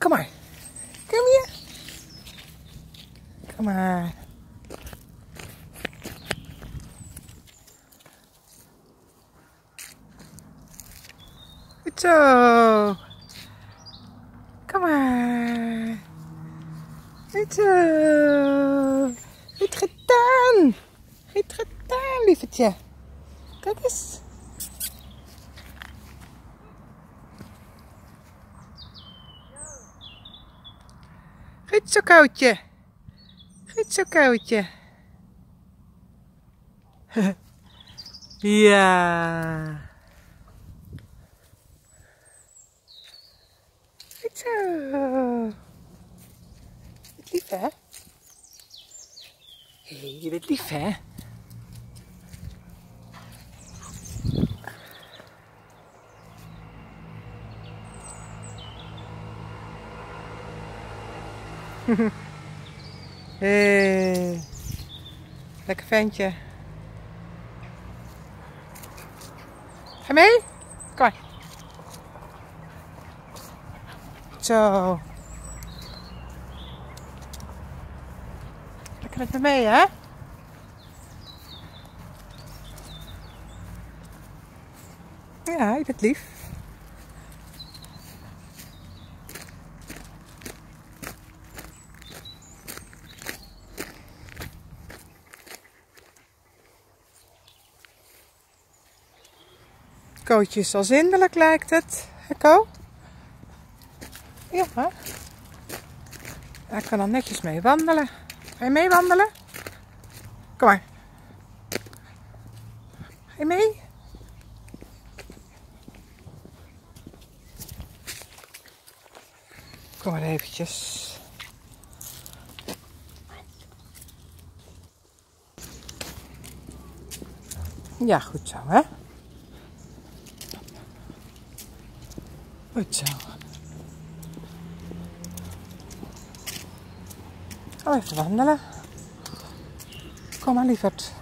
Kom maar. Kom hier. Kom maar. Goed zo. Kom maar. Goed zo. Goed gedaan. Goed gedaan, lievertje. Kijk eens. Goed zo, koutje. Goed zo, koutje. Ja. Goed zo. Je bent lief, hè? Je bent lief, hè? Hey. Lekker ventje. Ga je mee? Kom maar. Zo. Lekker met me mee, hè? Ja, je bent lief. Kootje is al zindelijk, lijkt het. Hè, Ko? Ja, hè? Hij kan al netjes mee wandelen. Ga je mee wandelen? Kom maar. Ga je mee? Kom maar eventjes. Ja, goed zo, hè? Goed zo. Ga even wandelen. Kom maar, lieverd.